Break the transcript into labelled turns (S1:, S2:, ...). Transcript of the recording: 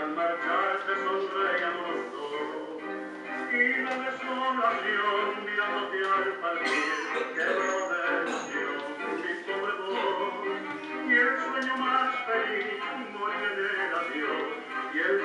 S1: al marcharse sonreían los dos. Y la desolación mirándote al partir quebró de emoción mi pobre voz. Y el sueño más feliz morir en el adiós. Y el